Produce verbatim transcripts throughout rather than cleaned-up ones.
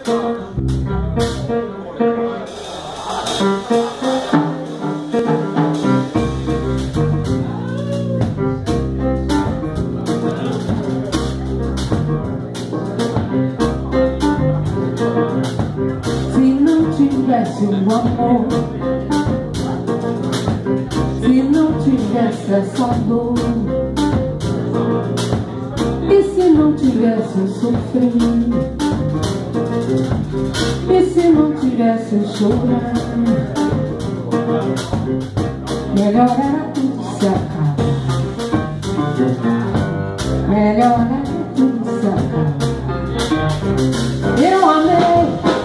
tivesse um amor, se não tivesse essa dor, e se não tivesse o sofrer, e se não tivesse o chorar, melhor era tudo se acabar, melhor era tudo se acabar. Eu amei,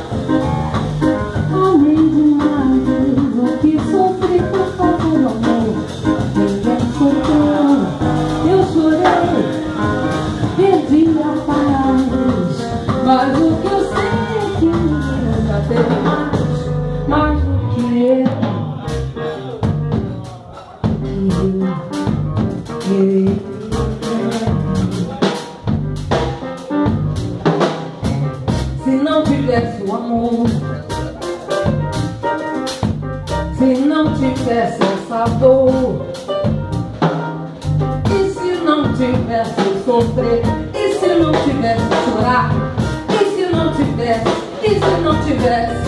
amei demais, o que sofri por falta do amor. Ninguém sofreu, eu chorei, perdi a paz, mas o que eu sei é que nunca teve mais, mais do que eu, que eu, se não tivesse o amor, se não tivesse essa dor, e se não tivesse sofrer, e se não tivesse chorar, e se não tivesse, e se não tivesse,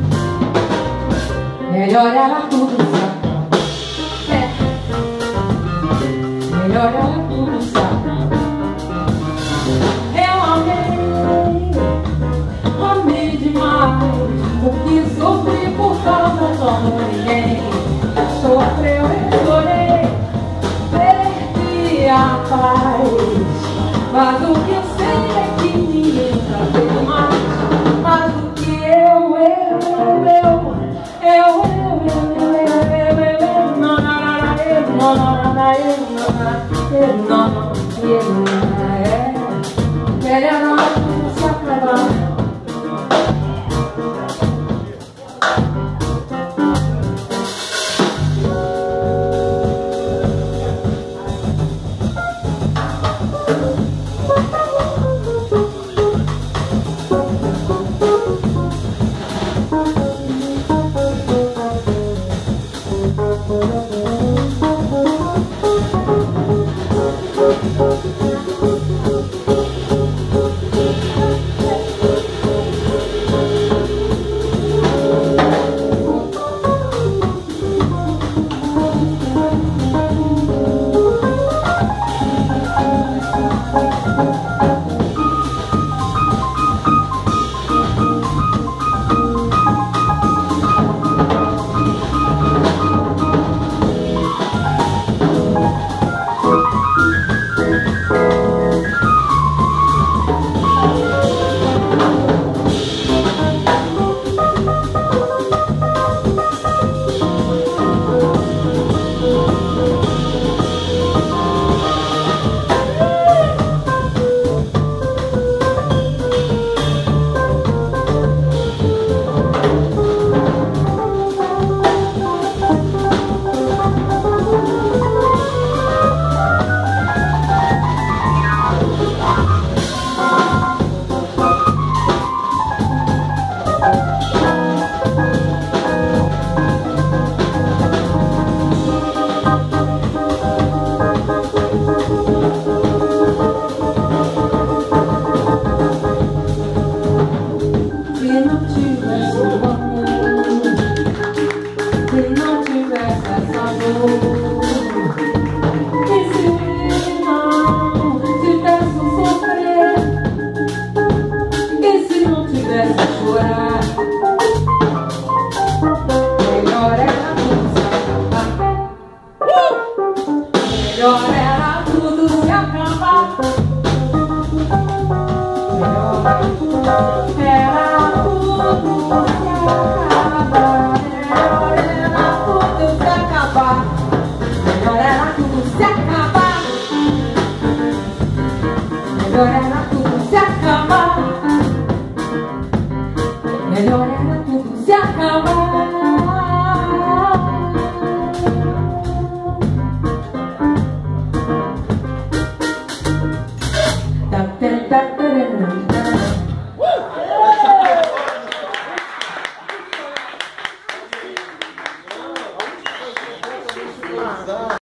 melhor era tudo se acabar. É. Melhor era tudo se acabar. Eu amei, amei demais, o que sofri por causa do amor. Ninguém sofreu, eu chorei, perdi a paz, mas o que eu sei é que ninguém nunca teve mais, mais do que eu, eu, eu, eu, eu, eu, eu, eu, eu, eu, não, não, não, eu, não, não, não, eu, não, não, eu, não, é, melhor não se acabar. Melhor era tudo se acabar. Melhor era tudo se acabar. Melhor era tudo se acabar. Melhor era tudo se acabar. Melhor era tudo se acabar. Melhor era tudo se acabar. Obrigado.